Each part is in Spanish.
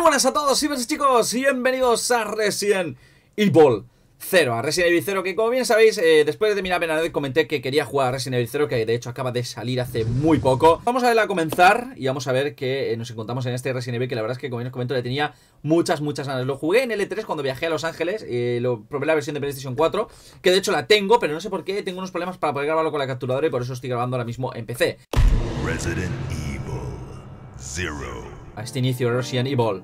buenas a todos, chicos, y bienvenidos a Resident Evil 0, a Resident Evil 0, que como bien sabéis, después de mi nave comenté que quería jugar a Resident Evil 0, que de hecho acaba de salir hace muy poco. Vamos a verla comenzar y vamos a ver que nos encontramos en este Resident Evil, que la verdad es que como bien os comento le tenía muchas ganas. Lo jugué en L3 cuando viajé a Los Ángeles, lo probé la versión de PlayStation 4, que de hecho la tengo, pero no sé por qué, tengo unos problemas para poder grabarlo con la capturadora y por eso estoy grabando ahora mismo en PC. Resident Evil 0. A este inicio de Resident Evil.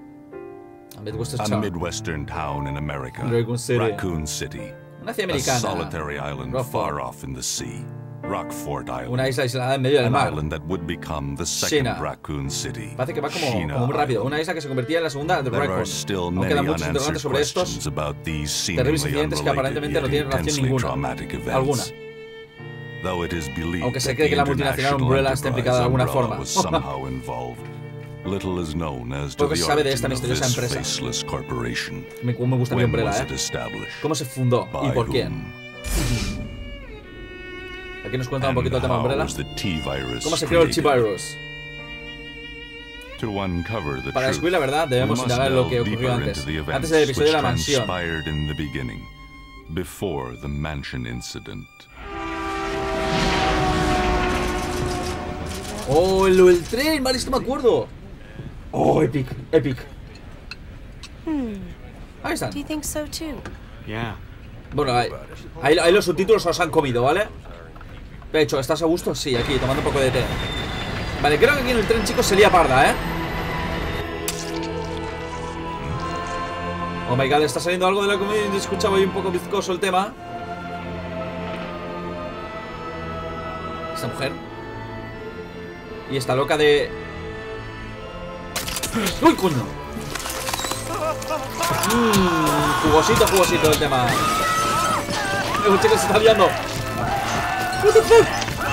A midwestern town in America, Raccoon City. Una ciudad A americana. solitary island far off in the sea, Rockfort Island. Una isla aislada en medio del An mar. island that would become the second Sheena. Raccoon City. Parece que va como Sheena muy rápido. Island. Una isla que se convertía en la segunda de There Raccoon. are still Aún many quedan muchos unanswered interrogantes sobre estos questions about these terribles seemingly incidentes que aparentemente no unrelated tienen yet relación intensely ninguna. traumatic events. Alguna. Though it is believed Aunque se that cree the que la multinacional international Umbrella está implicada de alguna enterprise forma. was somehow involved. Little is known as to Poco the se sabe de esta origin of misteriosa this empresa. faceless corporation. Me gusta mi When Umbrella, was it established? ¿Cómo se fundó? ¿Y By por quién? whom? Aquí nos cuenta un And poquito el tema how Umbrella. was the T-virus ¿Cómo se creó el created? T-Virus? To uncover the Para truth, descubrir la verdad debemos we must indagar lo que delve ocurrió deeper antes. into the events Antes del episodio de la which mansión. transpired in the beginning, before the mansion incident. ¡Oh, el tren! Vale, esto me acuerdo. ¡Oh, epic! Epic. Ahí están. Do you think so too? Yeah. Bueno, ahí los subtítulos os han comido, ¿vale? De hecho, ¿estás a gusto? Sí, aquí, tomando un poco de té. Vale, creo que aquí en el tren, chicos, se lía parda, ¿eh? Oh my god, está saliendo algo de la comida. Escuchaba ahí un poco bizcoso el tema. Esta mujer. Y esta loca de... ¡Uy, coño! Jugosito el tema. El chico se está liando. What the fuck?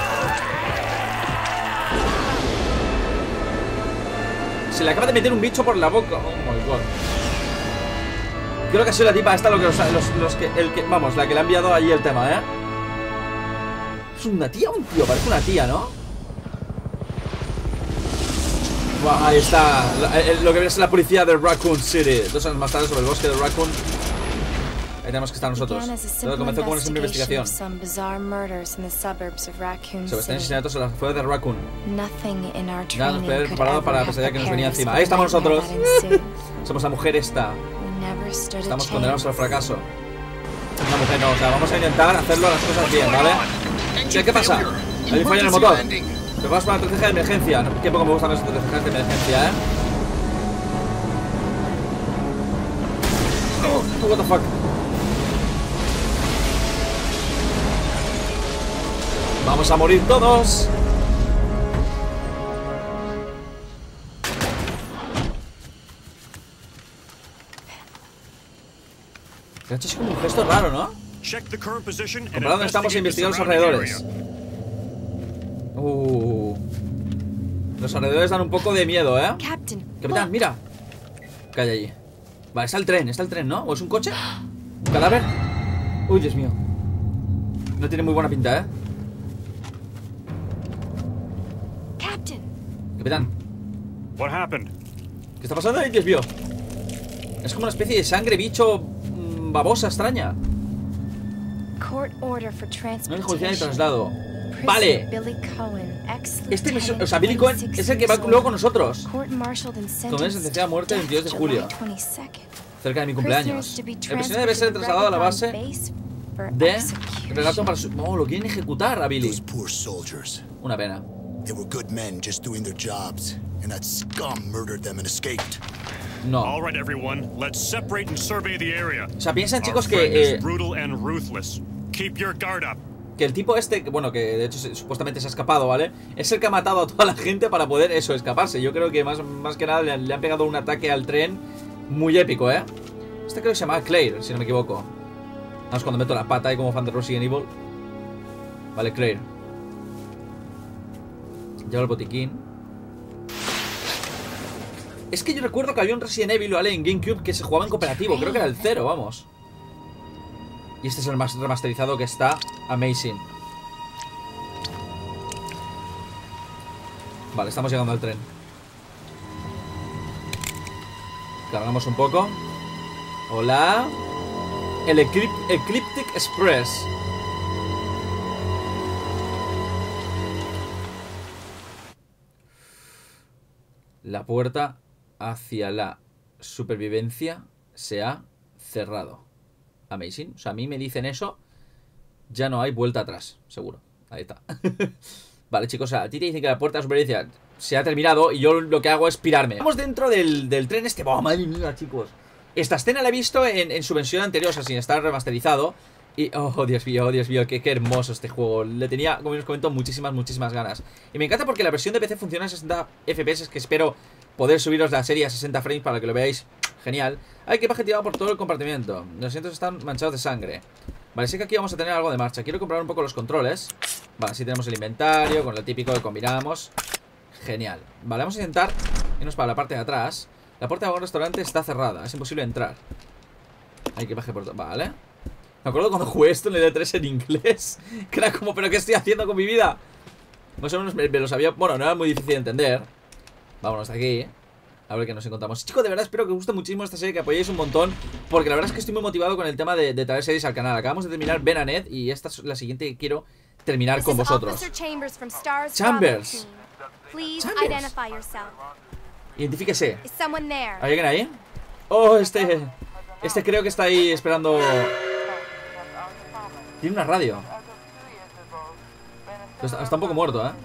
Se le acaba de meter un bicho por la boca. Oh my god. Creo que ha sido la tipa esta lo que vamos, la que le ha enviado allí el tema, ¿eh? ¿Es una tía o un tío? Parece una tía, ¿no? Buah, ahí está, lo que viene es la policía de Raccoon City. 2 años más tarde sobre el bosque de Raccoon. Ahí tenemos que estar nosotros. Todo comenzó como una simple investigación. Sobre asesinatos en las afueras de Raccoon. Nada nos podía preparado para la pesadilla que nos venía encima. Ahí estamos nosotros. Somos la mujer esta. Estamos condenados al fracaso. Una mujer no, o sea, vamos a intentar hacerlo las cosas bien, ¿vale? ¿Qué pasa? Hay un fallo en el motor. Preparaos para la estrategia de emergencia. Qué poco me gustan las estrategias de emergencia, ¿eh? Oh, what the fuck. Vamos a morir todos. Es como un gesto raro, ¿no? Comparado donde estamos investigando los alrededores. Los alrededores dan un poco de miedo, ¿eh? Capitán, mira. ¿Qué hay allí? Vale, está el tren, ¿no? ¿O es un coche? ¿Un cadáver? Uy, Dios mío. No tiene muy buena pinta, ¿eh? Capitán. ¿Qué está pasando ahí, Dios mío? Es como una especie de sangre, bicho, babosa, extraña. No hay judicial de traslado. Vale. O sea, Billy Cohen es el que va luego con nosotros. Condena sentenciada a muerte el 22 de julio. Cerca de mi cumpleaños. El prisionero debe ser trasladado a la base de relato para su... Oh, lo quieren ejecutar a Billy. Una pena. No. O sea, piensan, chicos, que el tipo este, bueno, que de hecho supuestamente se ha escapado, ¿vale? Es el que ha matado a toda la gente para poder, eso, escaparse. Yo creo que más que nada le han pegado un ataque al tren muy épico, ¿eh? Este creo que se llamaba Claire, si no me equivoco. Vamos, cuando meto la pata ahí como fan de Resident Evil. Vale, Claire. Lleva el botiquín. Es que yo recuerdo que había un Resident Evil, ¿vale? En GameCube que se jugaba en cooperativo. Creo que era el 0, vamos. Y este es el más remasterizado que está amazing. Vale, estamos llegando al tren. Cargamos un poco. Hola. El Ecliptic Express. La puerta hacia la supervivencia se ha cerrado. Amazing. O sea, a mí me dicen eso, ya no hay vuelta atrás, seguro. Ahí está. Vale, chicos, o sea, a ti te dicen que la puerta de supervivencia se ha terminado y yo lo que hago es pirarme. Estamos dentro del tren este. ¡Oh, madre mía, chicos! Esta escena la he visto en su versión anterior, o sea, sin estar remasterizado. Y, oh, Dios mío, qué hermoso este juego. Le tenía, como os comento, muchísimas ganas. Y me encanta porque la versión de PC funciona a 60 FPS, que espero poder subiros la serie a 60 frames para que lo veáis. Genial. Hay equipaje tirado por todo el compartimiento. Los asientos están manchados de sangre. Vale, sé que aquí vamos a tener algo de marcha. Quiero comprobar un poco los controles. Vale, así tenemos el inventario con lo típico que combinamos. Genial. Vale, vamos a intentar irnos para la parte de atrás. La puerta de un restaurante está cerrada, es imposible entrar. Hay equipaje por todo. Vale. Me acuerdo cuando jugué esto en el E3 en inglés, que era como, ¿pero qué estoy haciendo con mi vida? Más o menos me lo sabía. Bueno, no era muy difícil de entender. Vámonos de aquí. A ver qué nos encontramos. Chicos, de verdad espero que os guste muchísimo esta serie, que apoyéis un montón, porque la verdad es que estoy muy motivado con el tema de traer series al canal. Acabamos de terminar Ben and Ed y esta es la siguiente que quiero terminar con vosotros. Chambers. Identifíquese. ¿Hay alguien ahí? Oh, este creo que está ahí esperando. Tiene una radio. Está un poco muerto, ¿eh?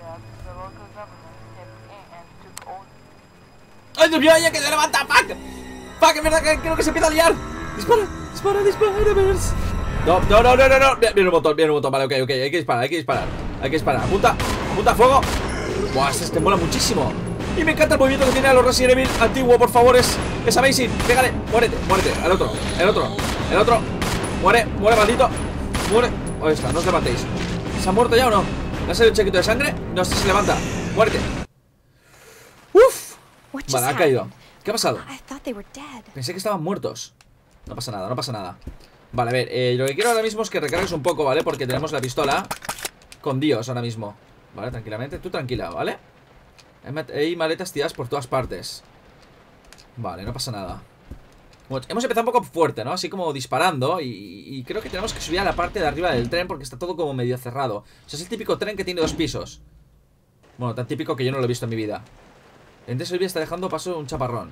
¡Ay, Dios mío! ¡Ya que se levanta! ¡Fuck! ¡Fuck! Es verdad que creo que se empieza a liar. ¡Dispara! ¡Bers! No. Viene un botón. Vale, ok. Hay que disparar. Apunta a fuego. Buah, este mola muchísimo. Y me encanta el movimiento que tiene a los Resident Evil antiguo, por favor, es amazing. Pégale, muérete. El otro. Muere, maldito. Muere. Ahí está, no os levantéis. ¿Se ha muerto ya o no? ¿Le ha salido un chequito de sangre? No, este se levanta. Muérete. Uf. Vale, ha caído. ¿Qué ha pasado? Pensé que estaban muertos. No pasa nada. Vale, a ver, lo que quiero ahora mismo es que recargues un poco, ¿vale? Porque tenemos la pistola con Dios ahora mismo. Vale, tranquilamente, tú tranquila, ¿vale? Hay maletas tiradas por todas partes. Vale, no pasa nada. Bueno, hemos empezado un poco fuerte, ¿no? Así como disparando y creo que tenemos que subir a la parte de arriba del tren porque está todo como medio cerrado. O sea, es el típico tren que tiene 2 pisos. Bueno, tan típico que yo no lo he visto en mi vida. El tren Silvia está dejando paso un chaparrón.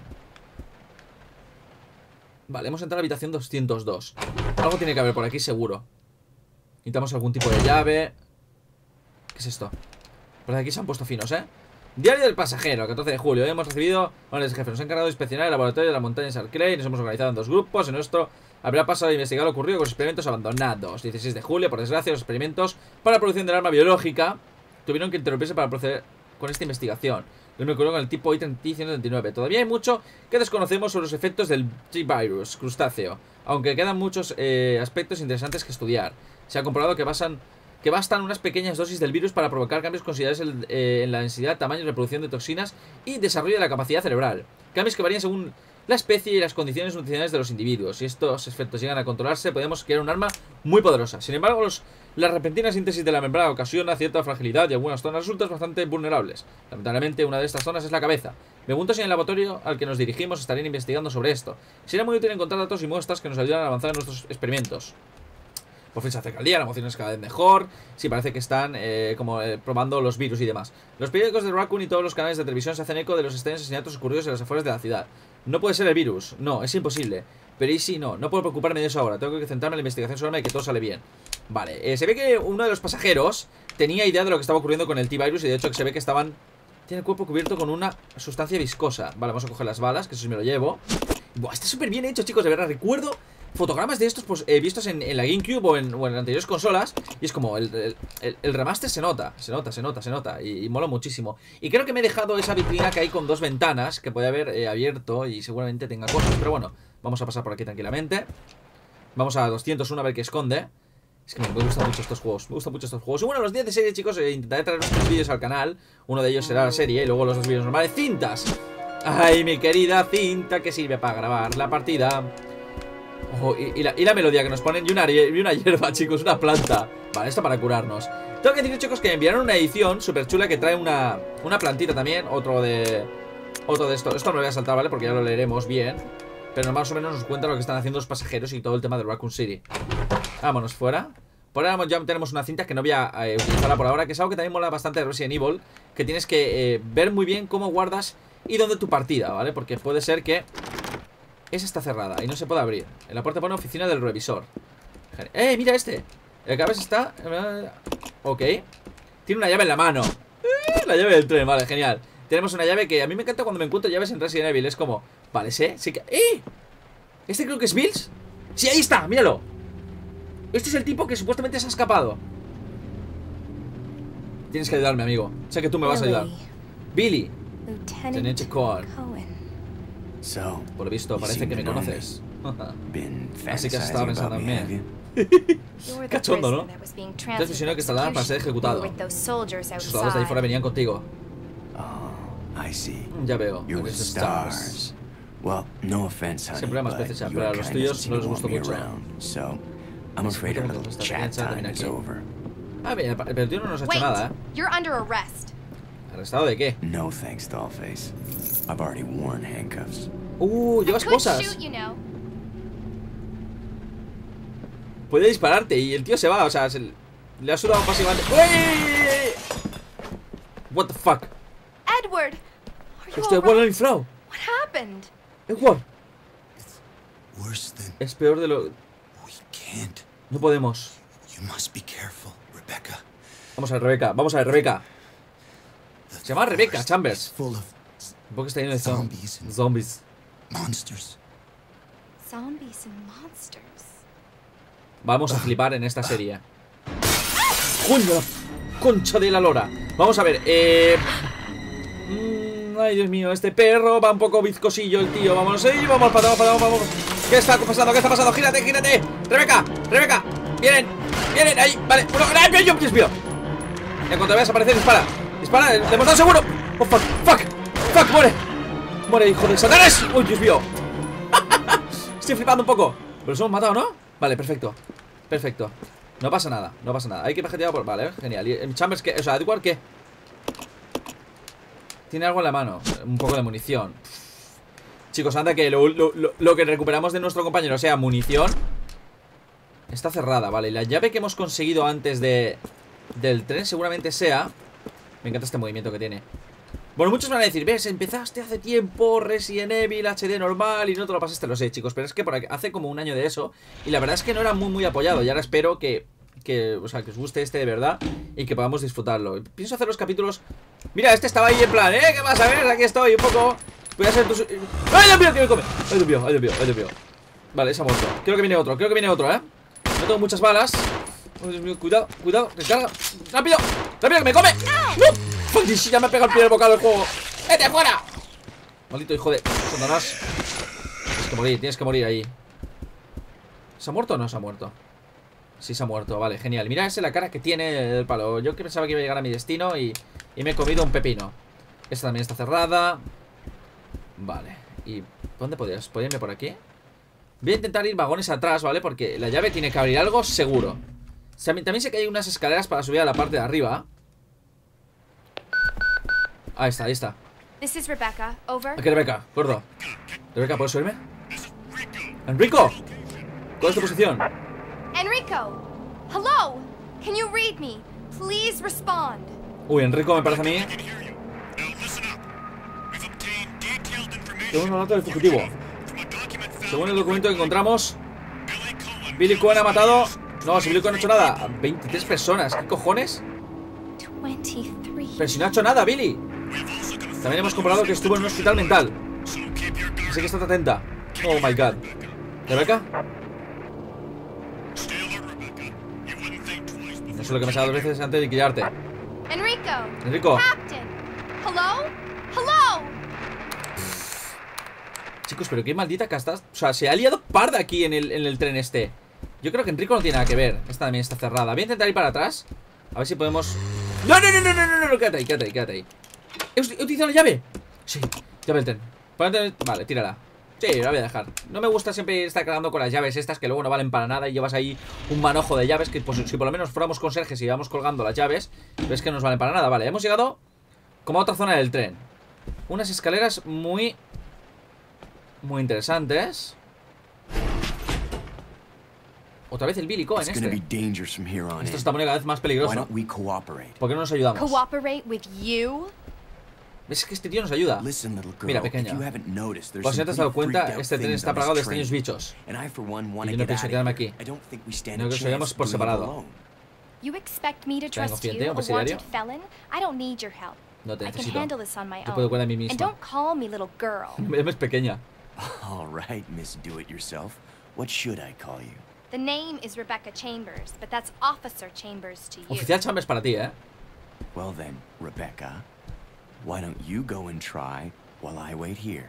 Vale, hemos entrado a la habitación 202. Algo tiene que haber por aquí seguro. Necesitamos algún tipo de llave. ¿Qué es esto? Por aquí se han puesto finos, ¿eh? Diario del pasajero, 14 de julio. Hoy hemos recibido órdenes de jefe. Nos ha encargado de inspeccionar el laboratorio de las montañas Arclay. Nos hemos organizado en 2 grupos. En nuestro habrá pasado a investigar lo ocurrido con los experimentos abandonados. 16 de julio, por desgracia, los experimentos para la producción del arma biológica tuvieron que interrumpirse para proceder con esta investigación. Lo me ocurrió con el tipo I-139. Todavía hay mucho que desconocemos sobre los efectos del T-Virus crustáceo, aunque quedan muchos aspectos interesantes que estudiar. Se ha comprobado que bastan unas pequeñas dosis del virus para provocar cambios considerables en la densidad, tamaño y reproducción de toxinas y desarrollo de la capacidad cerebral. Cambios que varían según la especie y las condiciones nutricionales de los individuos. Si estos efectos llegan a controlarse, podemos crear un arma muy poderosa. Sin embargo, la repentina síntesis de la membrana ocasiona cierta fragilidad y algunas zonas resultan bastante vulnerables. Lamentablemente, una de estas zonas es la cabeza. Me pregunto si en el laboratorio al que nos dirigimos estarían investigando sobre esto. Sería muy útil encontrar datos y muestras que nos ayudan a avanzar en nuestros experimentos. Por fin se acerca el día, la emoción es cada vez mejor. Sí, parece que están probando los virus y demás. Los periódicos de Raccoon y todos los canales de televisión se hacen eco de los extraños asesinatos ocurridos en las afueras de la ciudad. No puede ser el virus, no, es imposible. Pero y si no puedo preocuparme de eso ahora. Tengo que centrarme en la investigación sobre y que todo sale bien. Vale, se ve que uno de los pasajeros tenía idea de lo que estaba ocurriendo con el T-Virus. Y de hecho que se ve que tiene el cuerpo cubierto con una sustancia viscosa. Vale, vamos a coger las balas, que eso sí me lo llevo. Buah, está súper bien hecho, chicos, de verdad. Recuerdo fotogramas de estos pues, vistos en la GameCube o en anteriores consolas. Y es como el remaster se nota y mola muchísimo. Y creo que me he dejado esa vitrina que hay con 2 ventanas que puede haber abierto y seguramente tenga cosas. Pero bueno, vamos a pasar por aquí tranquilamente. Vamos a 201 a ver qué esconde. Es que me gustan mucho estos juegos. Y bueno, los días de serie, chicos, intentaré traer unos vídeos al canal. Uno de ellos será la serie y luego los 2 vídeos normales. ¡Cintas! ¡Ay, mi querida cinta que sirve para grabar la partida! Ojo, y la melodía que nos ponen. Y una hierba, chicos, una planta. Vale, esto para curarnos. Tengo que decir, chicos, que me enviaron una edición súper chula que trae una plantita también. Otro de esto. Esto no lo voy a saltar, ¿vale? Porque ya lo leeremos bien. pero más o menos nos cuenta lo que están haciendo los pasajeros y todo el tema de Raccoon City. Vámonos fuera. Por ahora ya tenemos una cinta que no voy a utilizarla por ahora, que es algo que también mola bastante de Resident Evil, que tienes que ver muy bien cómo guardas y dónde tu partida, ¿vale? Porque puede ser que esa está cerrada y no se puede abrir. En la puerta pone oficina del revisor. Mira este. El cabeza está... Ok. Tiene una llave en la mano. La llave del tren, vale, genial. Tenemos una llave que a mí me encanta cuando me encuentro llaves en Resident Evil. Es como, vale, sí que... ¿Este creo que es Bills? Sí, ahí está, míralo. Este es el tipo que supuestamente se ha escapado. Tienes que ayudarme, amigo. Sé que tú me vas a ayudar. Billy. Teniente Cohen. Por lo visto, parece que me conoces. Así que has estado pensando en mí. Cachondo, ¿no? Te prisionero que está para ser ejecutado. Los soldados de ahí fuera venían contigo. Ya veo. Eres Stars. Siempre más veces, pero a los tuyos no les gustó mucho. Pero el tío no nos ha hecho nada, ¿Arrestado de qué? Llevas cosas. Puede dispararte y el tío se va, o sea, le ha sudado pasivamente. ¡Uy! What the fuck? Edward, Edward lo inflado. What happened? Edward. Es peor de lo... No podemos. Vamos a ver, Rebecca. Vamos a ver, Rebecca. Se llama Rebecca Chambers. Un poco está lleno de zombies. Zombies and monsters. Vamos a flipar en esta serie. ¡Coño! ¡Concha de la lora! Vamos a ver, ay, Dios mío, este perro va un poco bizcosillo el tío. Vámonos, vamos, vamos. ¿Qué está pasando? ¿Qué está pasando? ¡Gírate! ¡Rebeca! ¡Vienen! Ahí, vale. ¡Dios mío! En cuanto veas aparecer, dispara, le hemos dado seguro. ¡Oh, fuck! ¡Muere, hijo de Satanás! ¡Uy, Dios mío! Estoy flipando un poco. Pero los hemos matado, ¿no? Vale, perfecto. No pasa nada. Hay que pajetear por... Vale, genial. ¿Y Chambers qué? O sea, Edward, ¿qué? Tiene algo en la mano. Un poco de munición. Chicos, anda que lo que recuperamos de nuestro compañero sea munición. Está cerrada, vale. Y la llave que hemos conseguido antes del tren seguramente sea... Me encanta este movimiento que tiene. Bueno, muchos van a decir, ves, empezaste hace tiempo Resident Evil HD normal y no te lo pasaste. Lo sé, chicos, pero es que hace como un año de eso. Y la verdad es que no era muy apoyado. Y ahora espero que os guste este de verdad y que podamos disfrutarlo. Pienso hacer los capítulos... Mira, este estaba ahí en plan, ¿qué vas a ver? Aquí estoy, un poco... Voy a hacer tus... ¡Ay, Dios mío, que me come! ¡Ay, Dios mío! Vale, se ha muerto. Creo que viene otro, No tengo muchas balas. Oh, Dios mío, cuidado, recarga. ¡Rápido, que me come! ¡No! Si ya me ha pegado el primer bocado del juego. ¡Vete afuera! Maldito hijo de... Satanás. Tienes que morir ahí. ¿Se ha muerto o no se ha muerto? Sí, se ha muerto, vale, genial. Mira ese la cara que tiene el palo. Yo que pensaba que iba a llegar a mi destino y me he comido un pepino. Esta también está cerrada. Vale, ¿y dónde podrías? ¿Podría irme por aquí? Voy a intentar ir vagones atrás, ¿vale? Porque la llave tiene que abrir algo seguro. O sea, también sé que hay unas escaleras para subir a la parte de arriba. Ahí está. This is Rebecca. Over. Aquí, Rebecca, gordo. Rebecca, ¿puedes subirme? ¡Enrico! ¿Cuál es tu posición? Enrico! Hello! Can you read me? Please respond. Uy, Enrico me parece a mí. Tenemos un dato del fugitivo. Según el documento que encontramos, Billy Cohen ha matado... No, si Billy Cohen no ha hecho nada. A 23 personas, ¿qué cojones? 23. Pero si no ha hecho nada, Billy. También hemos comprobado que estuvo en un hospital mental. Así que estate atenta. Oh my god. ¿Rebecca? No sé lo que me sale 2 veces antes de liquidarte. Enrico. Captain. Hello. Chicos, pero qué maldita casta. O sea, se ha liado parda aquí en el tren este. Yo creo que Enrico no tiene nada que ver. Esta también está cerrada. Voy a intentar ir para atrás. A ver si podemos... ¡No! Quédate ahí. ¿He utilizado la llave? Sí, llave del tren. Vale, tírala. Sí, la voy a dejar. No me gusta siempre estar cargando con las llaves estas que luego no valen para nada y llevas ahí un manojo de llaves que pues, si por lo menos fuéramos conserjes y íbamos colgando las llaves, ves que no nos valen para nada. Vale, hemos llegado como a otra zona del tren. Unas escaleras muy muy interesantes. Otra vez el Billy Cohen It's gonna be este. dangerous from here on Esto se in. está poniendo cada vez más Why peligroso. don't we cooperate? ¿Por qué no nos ayudamos? Cooperate with you? ¿Ves que este tío nos ayuda? Listen, little girl. Mira, If pequeña. you haven't noticed, there's Por si some no te has dado pretty cuenta, freaked out este tren things está on plagado de this train. extraños bichos. And I, for one, want Y to yo no get pienso out quedarme of here. aquí. I don't think we stand No a creo que vayamos chance por doing it separado. alone. You expect me to Tengo trust confiante, you, un a presidiario. wanted felon? I don't need your help. No te I can necesito. handle this on my Yo puedo own. cuidar de mí And misma. don't call me little girl. Es pequeña. All right, Miss Do-It-Yourself. What should I call you? The name is Rebecca Chambers, but that's Officer Chambers to you. Oficial Chambers para ti, ¿eh? Well then, Rebecca, why don't you go and try while I wait here?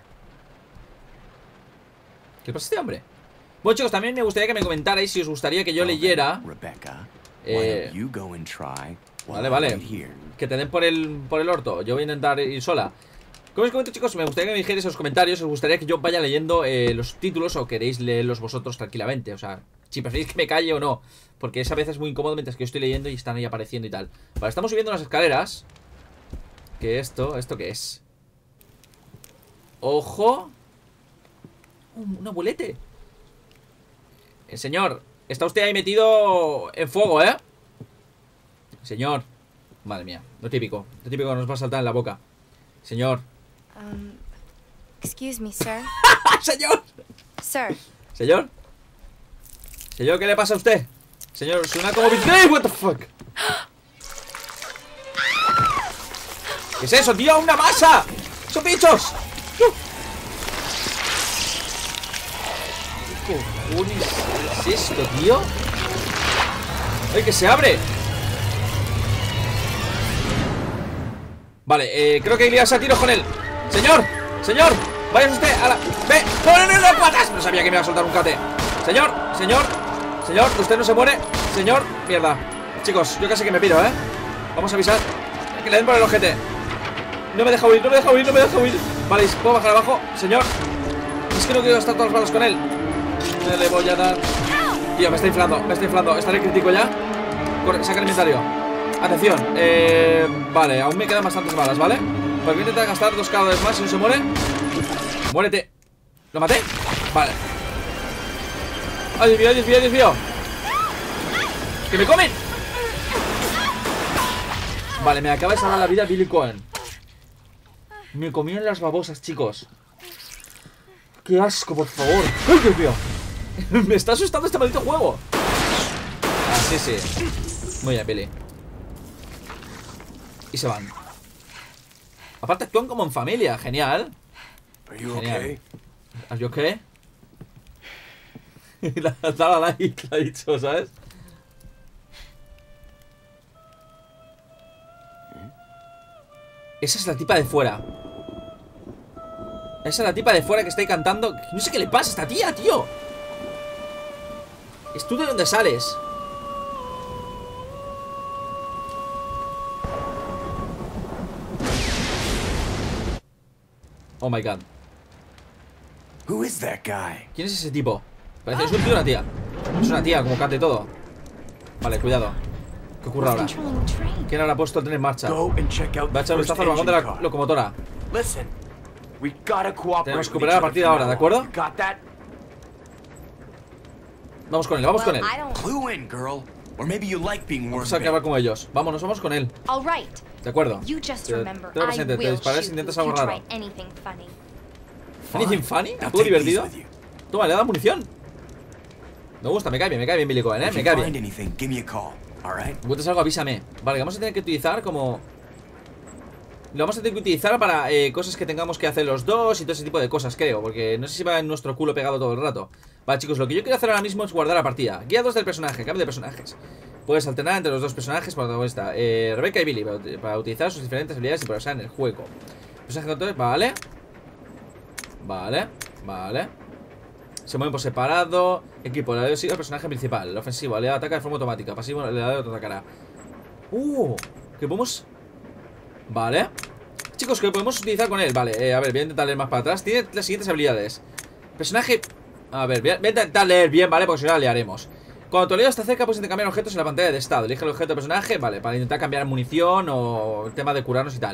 ¿Qué pasa este hombre? Bueno, chicos, también me gustaría que me comentarais si os gustaría que yo Well then, leyera. Rebecca, why Eh, don't you go and try while Vale, I vale. wait here? Que te den por el orto. Yo voy a intentar ir sola. Como os comento, chicos, me gustaría que me dijerais en los comentarios. ¿Os gustaría que yo vaya leyendo los títulos o queréis leerlos vosotros tranquilamente? O sea, si preferís que me calle o no. Porque es a veces muy incómodo mientras que yo estoy leyendo y están ahí apareciendo y tal. Vale, estamos subiendo unas escaleras. ¿Qué ¿Esto qué es? ¡Ojo! Un abuelete. Señor, está usted ahí metido en fuego, ¿eh? Señor. Madre mía, lo típico que nos va a saltar en la boca. Señor. Excuse me, sir. ¡Ah, señor! Sir, Señor. Señor, ¿qué le pasa a usted? Señor, suena como... ¡Hey, what the fuck! ¿Qué es eso, tío? ¡Una masa! ¡Son bichos! ¿Qué cojones es esto, tío? ¡Ay, que se abre! Vale, creo que hay que liarse a tiros con él. ¡Señor! ¡Señor! ¡Vaya usted a la... ¡Ve! ¡No, no, no, patas! No sabía que me iba a soltar un cate. ¡Señor! ¡Señor! ¡Señor! ¡Usted no se muere! ¡Señor! ¡Mierda! Chicos, yo casi que me piro, ¿eh? Vamos a avisar que le den por el ojete. No me deja huir, no me deja huir, no me deja huir. Vale, ¿puedo bajar abajo? Señor. Es que no quiero gastar todas las balas con él. Me le voy a dar... Tío, me está inflando, me está inflando. ¿Estaré crítico ya? Corre, saca el inventario. Atención, vale, aún me quedan bastantes balas, ¿vale? Pues voy a intentar gastar 2 cada vez más. Si no se muere, muérete. ¿Lo maté? Vale. ¡Ay, Dios mío, Dios mío, Dios mío! ¡Que me comen! Vale, me acaba de salvar la vida Billy Cohen. Me comían las babosas, chicos. ¡Qué asco, por favor! ¡Ay, Dios mío! Me está asustando este maldito juego. Ah, sí, sí. Muy bien, Billy. Y se van. Aparte actúan como en familia, genial. Are you Genial. okay? ¿Are you okay? La like, la ha dicho, ¿sabes? Esa es la tipa de fuera. Esa es la tipa de fuera que está ahí cantando. No sé qué le pasa a esta tía, tío. ¿Es tú de dónde sales? Oh my god. Who is that guy? ¿Quién es ese tipo? Parece que es un tío o una tía. Es una tía, como cante todo. Vale, cuidado. ¿Qué ocurre ahora? controlling the train. ¿Quién habrá puesto el tren en marcha? Go and check out Va a the echar un first vistazo al vagón de engine la car. locomotora. Listen, we gotta cooperate Tenemos que with cooperar a each partir de other ahora, ¿de from now acuerdo? on. You got that? Vamos con él, vamos con Well, él. I don't... Clue in, girl. Or maybe you like being Vamos worm a acabar bait. con ellos. Vámonos, vamos con él. All right. De acuerdo. You just Te- remember, te lo I presente, te will dispararé shoot si you intentas if algo you raro. try anything funny. ¿Anything funny? Now ¿Algo take these divertido? with you. Toma, le da munición. Me gusta, me cae bien Billy Cohen, If me you cae find bien. anything, give me a call. All right? Encuentres algo, avísame. Vale, vamos a tener que utilizar como... Lo vamos a tener que utilizar para cosas que tengamos que hacer los dos y todo ese tipo de cosas, creo. Porque no sé si va en nuestro culo pegado todo el rato. Vale, chicos, lo que yo quiero hacer ahora mismo es guardar la partida. Guía 2 del personaje, cambio de personajes. Puedes alternar entre los dos personajes por protagonista, Rebecca y Billy, para utilizar sus diferentes habilidades y progresar en el juego. Personaje control, vale. Vale, vale. Se mueven por separado. Equipo, el aliado sigue al personaje principal. El ofensivo, el aliado ataca de forma automática. Pasivo, el aliado autoatacará. Que podemos... Vale. Chicos, que podemos utilizar con él. Vale, a ver, voy a intentar leer más para atrás. Tiene las siguientes habilidades. Personaje... A ver, voy a intentar leer bien, ¿vale? Porque si no la liaremos. Cuando tu aliado está cerca, puedes intercambiar objetos en la pantalla de estado. Elige el objeto del personaje, vale, para intentar cambiar munición o el tema de curarnos y tal.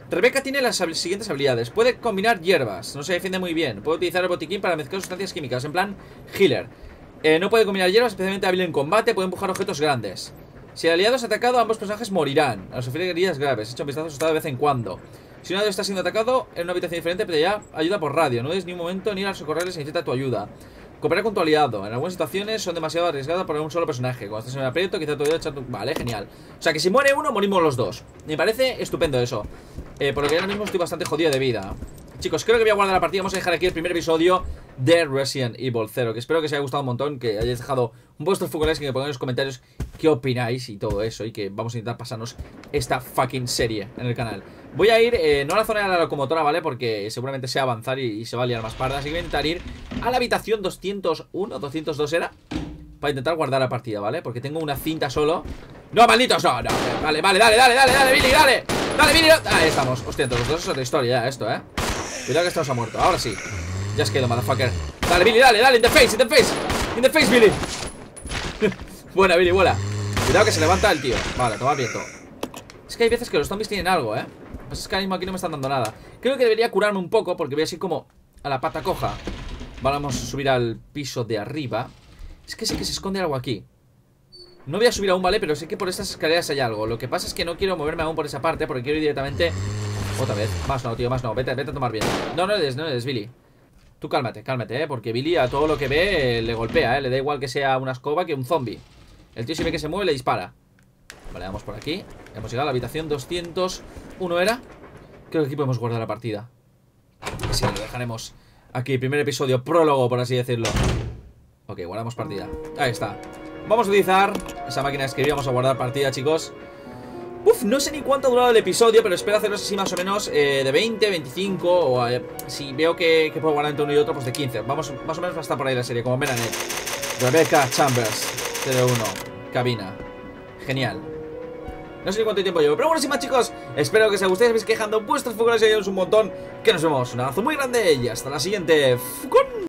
Rebecca tiene las siguientes habilidades. Puede combinar hierbas, no se defiende muy bien. Puede utilizar el botiquín para mezclar sustancias químicas, en plan healer. No puede combinar hierbas, especialmente hábil en combate. Puede empujar objetos grandes. Si el aliado es atacado, ambos personajes morirán al sufrir heridas graves. Echa un vistazo a su estado de vez en cuando. Si un aliado está siendo atacado en una habitación diferente, pedirá ayuda por radio. No des ni un momento ni ir a socorrerles, necesita tu ayuda. Cooperar con tu aliado. En algunas situaciones son demasiado arriesgadas para un solo personaje. Cuando estás en el aprieto, quizá tu ayuda echar tu... Vale, genial. O sea que si muere uno, morimos los dos. Me parece estupendo eso. Por lo que ahora mismo estoy bastante jodido de vida. Chicos, creo que voy a guardar la partida. Vamos a dejar aquí el primer episodio de Resident Evil 0, que espero que os haya gustado un montón, que hayáis dejado vuestros fugoles, que me pongáis en los comentarios qué opináis y todo eso, y que vamos a intentar pasarnos esta fucking serie en el canal. Voy a ir, no a la zona de la locomotora, ¿vale? Porque seguramente sea avanzar y se va a liar más parda. Así que voy a intentar ir a la habitación 201, 202 era, para intentar guardar la partida, ¿vale? Porque tengo una cinta solo. ¡No, malditos! ¡No, no! Vale, Billy, dale. ¡Dale, Billy! Ahí estamos. Hostia, entre los dos es otra historia ya esto, Cuidado que esto nos ha muerto. Ahora sí. Ya has quedado, motherfucker. Dale, Billy, dale. In the face, Billy. Buena, Billy, vuela. Cuidado que se levanta el tío. Vale, toma viento. Es que hay veces que los zombies tienen algo, Pues es que ahora mismo aquí no me están dando nada. Creo que debería curarme un poco, porque voy así como a la pata coja. Vamos a subir al piso de arriba. Es que sé que se esconde algo aquí. No voy a subir aún, ¿vale? Pero sé que por estas escaleras hay algo. Lo que pasa es que no quiero moverme aún por esa parte, porque quiero ir directamente... Otra vez. Más no, tío, más no. Vete a tomar bien. No eres, Billy. Tú cálmate, porque Billy a todo lo que ve le golpea, Le da igual que sea una escoba que un zombie. El tío si ve que se mueve le dispara. Vale, vamos por aquí. Hemos llegado a la habitación 201 era. Creo que aquí podemos guardar la partida. Así que lo dejaremos aquí, primer episodio, prólogo, por así decirlo. Ok, guardamos partida. Ahí está. Vamos a utilizar esa máquina de escribir. Vamos a guardar partida, chicos. No sé ni cuánto ha durado el episodio, pero espero hacerlos así más o menos de 20, 25 o si veo que puedo guardar entre uno y otro, pues de 15. Vamos, más o menos va a estar por ahí la serie, como ven. Rebecca Chambers 01, cabina. Genial. No sé ni cuánto tiempo llevo, pero bueno, sin más, chicos, espero que os guste. Estéis quejando vuestros fuegos y ayudaros un montón. Que nos vemos. Un abrazo muy grande y hasta la siguiente.